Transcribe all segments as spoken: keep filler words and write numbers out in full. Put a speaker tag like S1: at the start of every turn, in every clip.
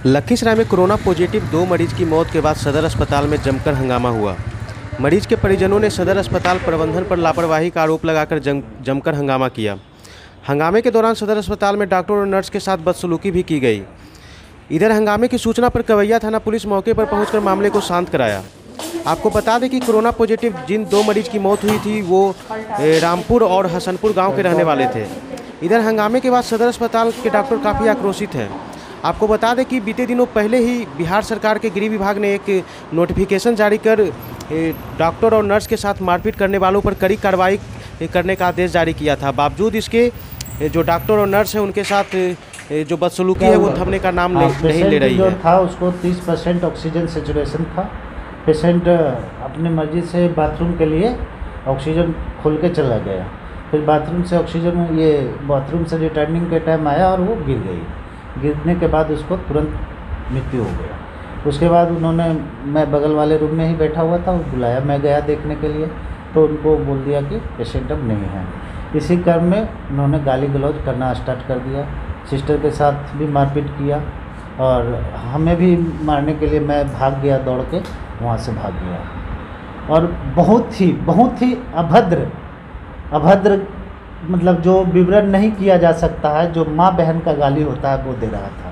S1: लखीसराय में corona positive दो मरीज की मौत के बाद सदर अस्पताल में जमकर हंगामा हुआ। मरीज के परिजनों ने सदर अस्पताल प्रबंधन पर लापरवाही का आरोप लगाकर जम जमकर हंगामा किया। हंगामे के दौरान सदर अस्पताल में डॉक्टर और नर्स के साथ बदसलूकी भी की गई। इधर हंगामे की सूचना पर कवैया थाना पुलिस मौके पर पहुंचकर मामले को शांत कराया। आपको बता दें कि कोरोना पॉजिटिव जिन दो मरीज की मौत हुई थी वो रामपुर और हसनपुर गाँव के रहने वाले थे। इधर हंगामे के बाद सदर अस्पताल के डॉक्टर काफ़ी आक्रोशित हैं। आपको बता दें कि बीते दिनों पहले ही बिहार सरकार के गृह विभाग ने एक नोटिफिकेशन जारी कर डॉक्टर और नर्स के साथ मारपीट करने वालों पर कड़ी कार्रवाई करने का आदेश जारी किया था। बावजूद इसके जो डॉक्टर और नर्स हैं उनके साथ जो बदसलूकी है वो थमने का नाम ले, नहीं ले रही
S2: जो
S1: है।
S2: था उसको तीस परसेंट ऑक्सीजन सेचुरेशन था। पेशेंट अपनी मर्जी से बाथरूम के लिए ऑक्सीजन खोल के चला गया, फिर बाथरूम से ऑक्सीजन ये बाथरूम से रिटर्निंग के टाइम आया और वो गिर गई। गिरने के बाद उसको तुरंत मृत्यु हो गया। उसके बाद उन्होंने, मैं बगल वाले रूम में ही बैठा हुआ था, बुलाया, मैं गया देखने के लिए, तो उनको बोल दिया कि पेशेंट अब नहीं है। इसी क्रम में उन्होंने गाली गलौज करना स्टार्ट कर दिया। सिस्टर के साथ भी मारपीट किया और हमें भी मारने के लिए मैं भाग गया, दौड़ के वहाँ से भाग गया। और बहुत ही बहुत ही अभद्र अभद्र मतलब जो विवरण नहीं किया जा सकता है, जो माँ बहन का गाली होता है वो दे रहा था।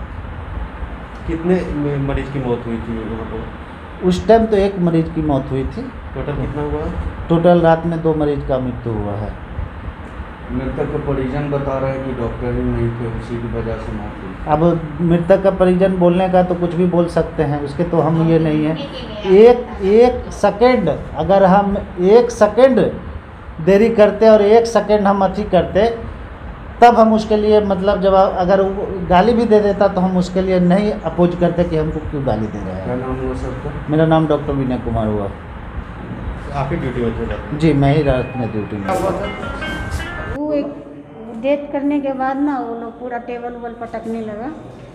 S1: कितने मरीज की मौत हुई थी वहाँ पर?
S2: उस टाइम तो एक मरीज की मौत हुई थी।
S1: टोटल कितना हुआ?
S2: टोटल रात में दो मरीज का मृत्यु हुआ है।
S3: मृतक का परिजन बता रहे हैं कि डॉक्टर ही नहीं थे, उसी की वजह से मौत हुई।
S2: अब मृतक का परिजन बोलने का तो कुछ भी बोल सकते हैं, उसके तो हम ये नहीं है। एक एक सेकेंड अगर हम एक सेकेंड देरी करते और एक सेकेंड हम अथी करते तब हम उसके लिए मतलब जब अगर वो गाली भी दे देता तो हम उसके लिए नहीं अपोज करते कि हमको क्यों गाली दे रहा है।
S3: क्या नाम हुआ सबका?
S2: मेरा नाम डॉक्टर विनय कुमार हुआ।
S1: आप ही ड्यूटी में थे?
S2: जी, मैं ही रात में ड्यूटी में।
S4: वो एक डेथ करने के बाद ना वो लोग पूरा टेबल वल पटकने लगा,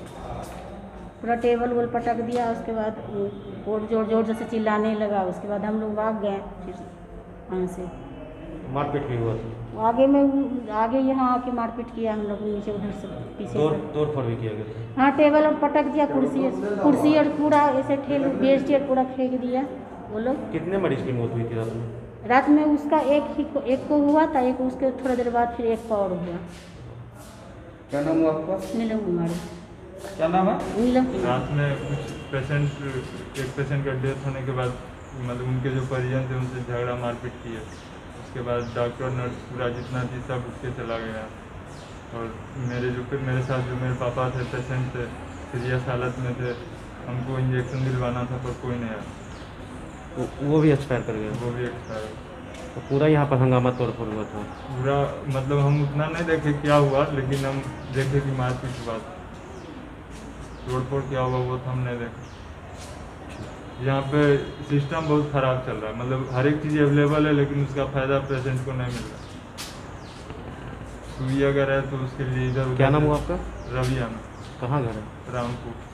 S4: पूरा टेबल वल पटक दिया। उसके बाद वो जोर जोर से चिल्लाने लगा। उसके बाद हम लोग भाग गए, फिर वहाँ से
S1: मारपीट भी हुआ था?
S4: आगे में आगे यहाँ आके मारपीट किया हम लोग, नीचे उधर से पीछे
S1: तोड़ तोड़ फोड़ भी किया गया था?
S4: हाँ, टेबल और पटक दिया, कुर्सी कुर्सी और पूरा ऐसे ठेल बेच चेयर पूरा फेंक दिया वो लोग।
S1: कितने मरीज की मौत हुई थी रात में?
S4: रात में उसका एक ही को, एक को हुआ था, एक उसके थोड़ा देर बाद फिर एक का और हुआ।
S3: क्या नाम हुआ आपका?
S4: नीलम कुमारी।
S3: क्या नाम है?
S4: नीलम।
S5: रात में कुछ पेशेंट एक पेशेंट का डेथ होने के बाद मतलब उनके जो परिजन थे उनसे झगड़ा मारपीट किया। उसके बाद डॉक्टर नर्स पूरा जितना थी सब उठ के चला गया। और मेरे जो मेरे साथ जो मेरे पापा थे, पेशेंट थे, सीरियस हालत में थे, हमको इंजेक्शन दिलवाना था पर कोई नहीं आया।
S1: वो भी एक्सपायर कर गया?
S5: वो भी एक्सपायर।
S1: तो पूरा यहाँ पर हंगामा तोड़ फोड़ हुआ था?
S5: पूरा मतलब हम उतना नहीं देखे क्या हुआ, लेकिन हम देखे कि मारपीट हुआ, तोड़ फोड़ क्या हुआ वो तो हम नहीं देखे। यहाँ पे सिस्टम बहुत ख़राब चल रहा है, मतलब हर एक चीज़ अवेलेबल है लेकिन उसका फ़ायदा पेशेंट को नहीं मिल रहा। सुई अगर है तो उसके लिए इधर।
S1: क्या नाम हुआ आपका?
S5: रविया में।
S1: कहाँ घर है?
S5: रामपुर।